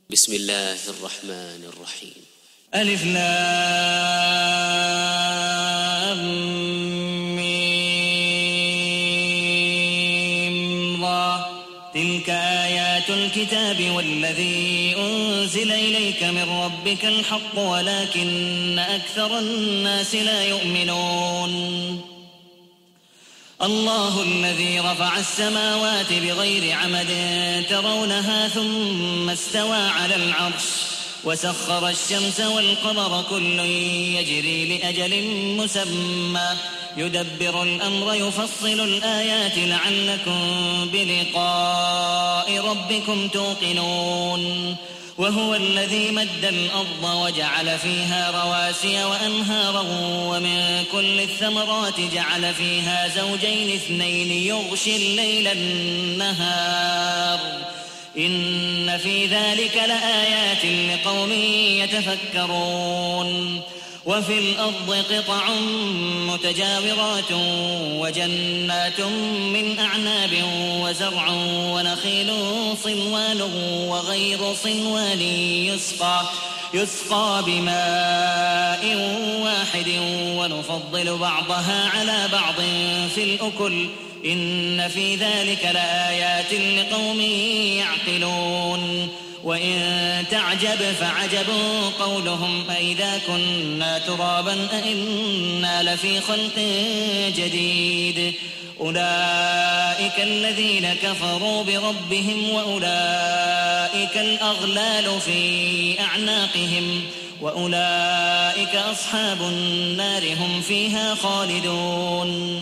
بسم الله الرحمن الرحيم. ألف لام ميم را تلك آيات الكتاب والذي أنزل إليك من ربك الحق ولكن أكثر الناس لا يؤمنون. الله الذي رفع السماوات بغير عمد ترونها ثم استوى على العرش وسخر الشمس والقمر كل يجري لأجل مسمى يدبر الأمر يفصل الآيات لعلكم بلقاء ربكم توقنون. وهو الذي مد الأرض وجعل فيها رواسي وأنهارا ومن كل الثمرات جعل فيها زوجين اثنين يغشي الليل النهار إن في ذلك لآيات لقوم يتفكرون. وفي الأرض قطع متجاورات وجنات من أعناب وزرع ونخيل صنوان وغير صنوان يسقى بماء واحد ونفضل بعضها على بعض في الأكل إن في ذلك لآيات لقوم يعقلون. وإن تعجب فعجب قولهم أئذا كنا ترابا أئنا لفي خلق جديد أولئك الذين كفروا بربهم وأولئك الأغلال في أعناقهم وأولئك أصحاب النار هم فيها خالدون.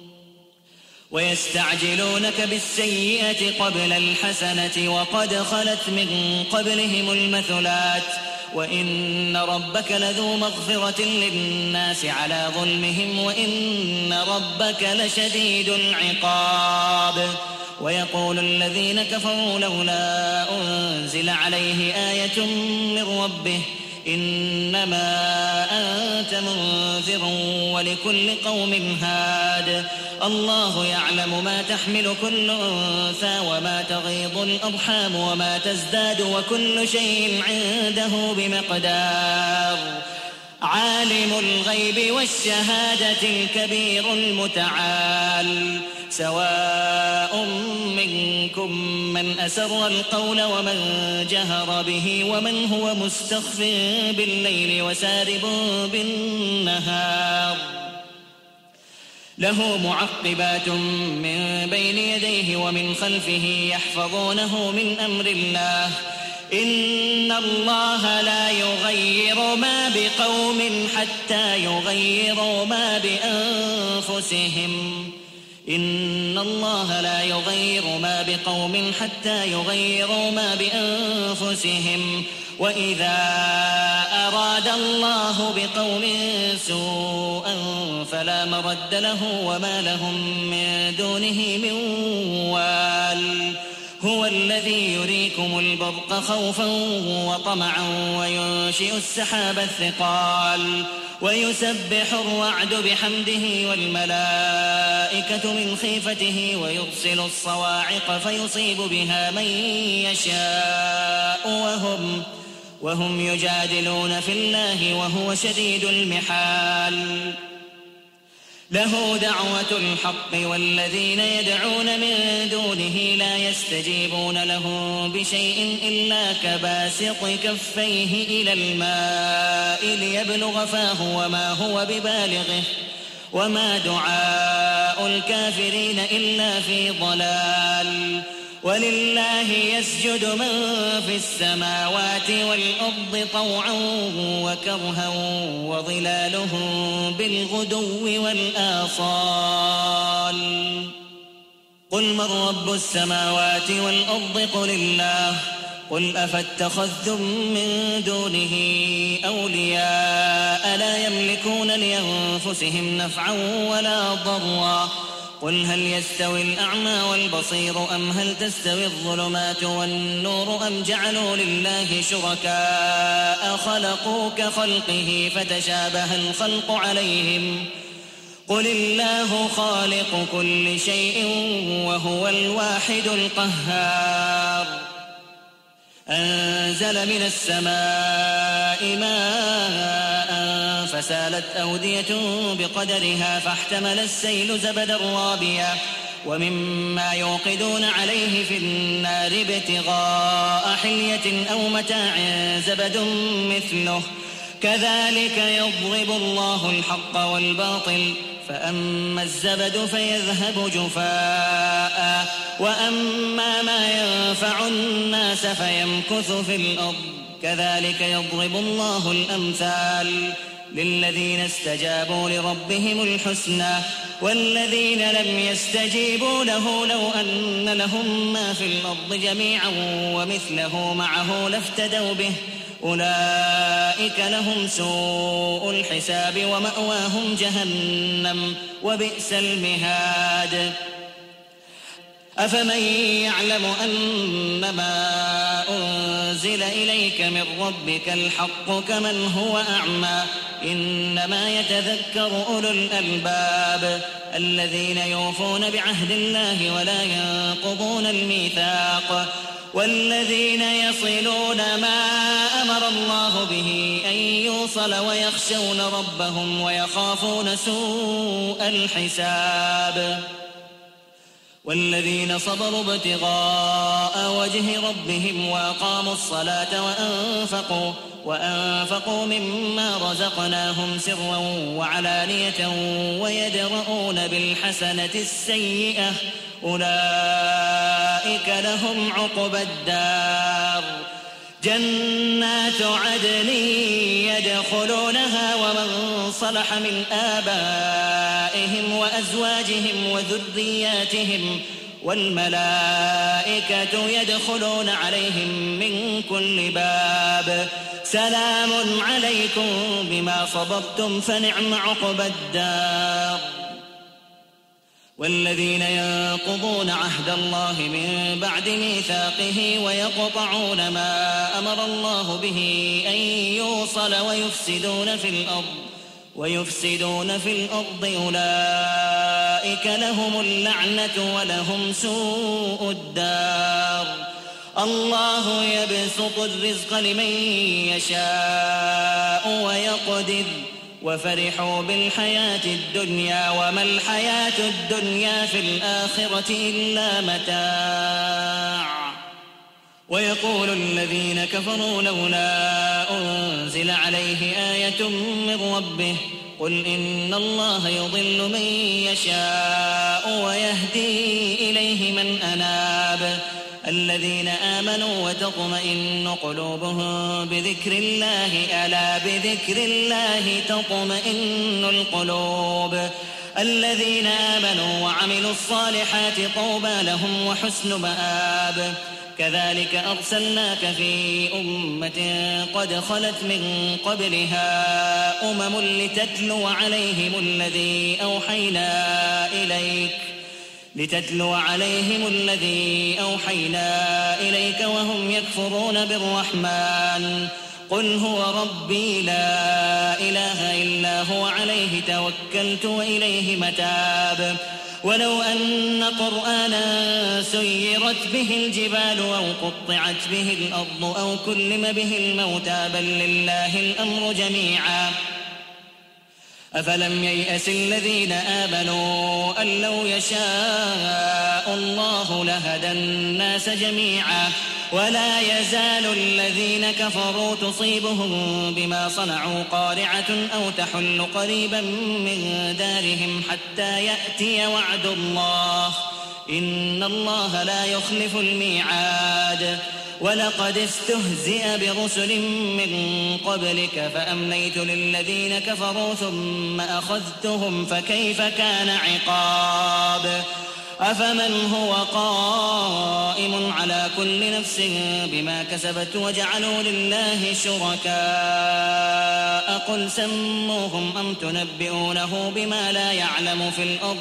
ويستعجلونك بالسيئة قبل الحسنة وقد خلت من قبلهم المثلات وإن ربك لذو مغفرة للناس على ظلمهم وإن ربك لشديد العقاب. ويقول الذين كفروا لولا أنزل عليه آية من ربه إنما أنت منذر ولكل قوم هاد الله يعلم ما تحمل كل أنثى وما تغيض الأرحام وما تزداد وكل شيء عنده بمقدار. عالم الغيب والشهادة الكبير المتعال سواء منكم من أسر القول ومن جهر به ومن هو مستخف بالليل وسارب بالنهار له معقبات من بين يديه ومن خلفه يحفظونه من أمر الله إن الله لا يغير ما بقوم حتى يغيروا ما بأنفسهم إن الله لا يغير ما بقوم حتى يغيروا ما بأنفسهم وإذا أراد الله بقوم سوءا فلا مرد له وما لهم من دونه من وال هو الذي يريكم البرق خوفا وطمعا وينشئ السحاب الثقال ويسبح الرعد بحمده والملائكة من خيفته ويرسل الصواعق فيصيب بها من يشاء وهم يجادلون في الله وهو شديد المحال له دعوة الحق والذين يدعون من دونه لا يستجيبون له بشيء إلا كباسط كفيه إلى الماء ليبلغ فاه وما هو ببالغه وما دعاء الكافرين إلا في ضلال ولله يسجد من في السماوات والأرض طوعا وكرها وظلالهم بالغدو والآصال قل من رب السماوات والأرض قل الله قل أفاتخذتم من دونه أولياء لا يملكون لأنفسهم نفعا ولا ضرا قل هل يستوي الأعمى والبصير أم هل تستوي الظلمات والنور أم جعلوا لله شركاء خلقوا كخلقه فتشابه الخلق عليهم قل الله خالق كل شيء وهو الواحد القهار أنزل من السماء ماء فسالت أودية بقدرها فاحتمل السيل زبدا رابيا ومما يوقدون عليه في النار ابتغاء حلية أو متاع زبد مثله كذلك يضرب الله الحق والباطل فأما الزبد فيذهب جفاء وأما ما ينفع الناس فيمكث في الأرض كذلك يضرب الله الأمثال للذين استجابوا لربهم الحسنى والذين لم يستجيبوا له لو أن لهم ما في الأرض جميعا ومثله معه لافتدوا به أولئك لهم سوء الحساب ومأواهم جهنم وبئس المهاد أفمن يعلم أنما أنزل إليك من ربك الحق كمن هو أعمى إنما يتذكر أولو الألباب الذين يوفون بعهد الله ولا ينقضون الميثاق والذين يصلون ما أمر الله به أن يوصل ويخشون ربهم ويخافون سوء الحساب والذين صبروا ابتغاء وجه ربهم وأقاموا الصلاة وأنفقوا مما رزقناهم سرا وعلانية ويدرؤون بالحسنة السيئة أولئك لهم عقبى الدار جنات عدن يدخلونها ومن صلح من آبائهم وأزواجهم وذرياتهم والملائكة يدخلون عليهم من كل باب سلام عليكم بما صبرتم فنعم عقبى الدار والذين ينقضون عهد الله من بعد ميثاقه ويقطعون ما أمر الله به أن يوصل ويفسدون في الأرض أولئك لهم اللعنة ولهم سوء الدار الله يبسط الرزق لمن يشاء ويقدر وفرحوا بالحياة الدنيا وما الحياة الدنيا في الآخرة إلا متاع ويقول الذين كفروا لولا أنزل عليه آية من ربه قل إن الله يضل من يشاء ويهدي إليه من أناب الذين آمنوا وتطمئن قلوبهم بذكر الله ألا بذكر الله تطمئن القلوب الذين آمنوا وعملوا الصالحات طوبى لهم وحسن مآب كذلك أرسلناك في أمة قد خلت من قبلها لتتلو عليهم الذي أوحينا إليك وهم يكفرون بالرحمن قل هو ربي لا إله إلا هو عليه توكلت وإليه متاب ولو أن قرآنا سيرت به الجبال أو قطعت به الأرض أو كلم به الموتى بل لله الأمر جميعا أفلم ييأس الذين آمنوا أن لو يشاء الله لهدى الناس جميعا ولا يزال الذين كفروا تصيبهم بما صنعوا قارعة أو تحل قريبا من دارهم حتى يأتي وعد الله إن الله لا يخلف الميعاد ولقد استهزئ برسل من قبلك فأمليت للذين كفروا ثم أخذتهم فكيف كان عقاب أفمن هو قائم على كل نفس بما كسبت وجعلوا لله شركاء قل سموهم أم تنبئونه بما لا يعلم في الأرض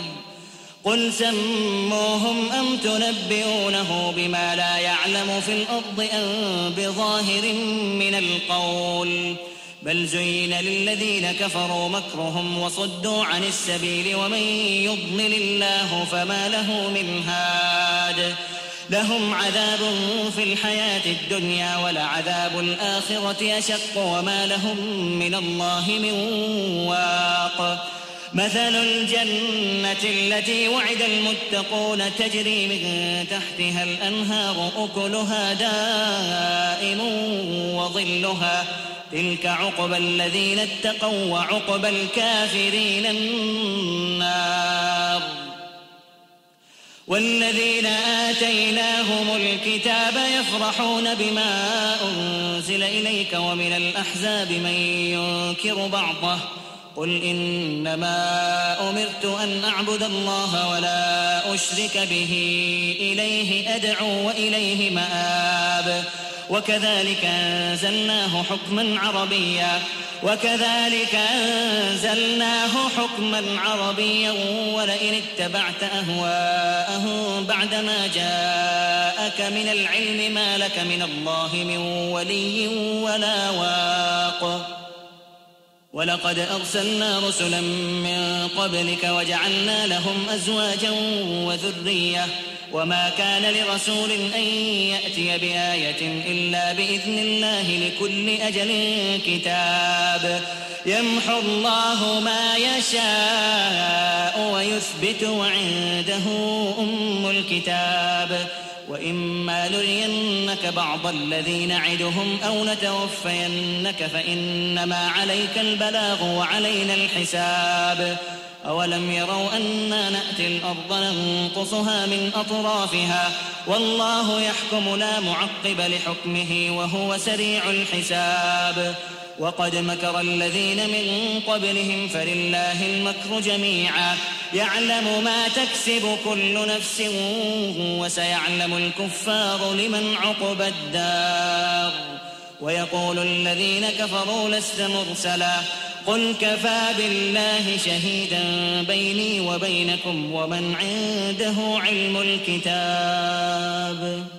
أم بظاهر من القول بل زين للذين كفروا مكرهم وصدوا عن السبيل ومن يضلل الله فما له من هاد لهم عذاب في الحياة الدنيا ولعذاب الآخرة أشق وما لهم من الله من واق. مثل الجنة التي وعد المتقون تجري من تحتها الأنهار أكلها دائم وظلها تلك عقبى الذين اتقوا وعقبى الكافرين النار. والذين آتيناهم الكتاب يفرحون بما أنزل إليك ومن الأحزاب من ينكر بعضه قل إنما أمرت أن أعبد الله ولا أشرك به إليه أدعو وإليه مآب. وكذلك أنزلناه حكما عربيا ولئن اتبعت أهواءهم بعدما جاءك من العلم ما لك من الله من ولي ولا واق. ولقد أرسلنا رسلا من قبلك وجعلنا لهم أزواجا وذرية وما كان لرسول أن يأتي بآية إلا بإذن الله لكل أجل كتاب. يمحو الله ما يشاء ويثبت وعنده أم الكتاب. وإما نرينك بعض الذي نعدهم أو نتوفينك فإنما عليك البلاغ وعلينا الحساب. أولم يروا أنا نأتي الأرض ننقصها من أطرافها والله يحكم لا معقب لحكمه وهو سريع الحساب. وقد مكر الذين من قبلهم فلله المكر جميعا يعلم ما تكسب كل نفس وسيعلم الكفار لمن عقبى الدار. ويقول الذين كفروا لست مرسلا قل كفى بالله شهيدا بيني وبينكم ومن عنده علم الكتاب.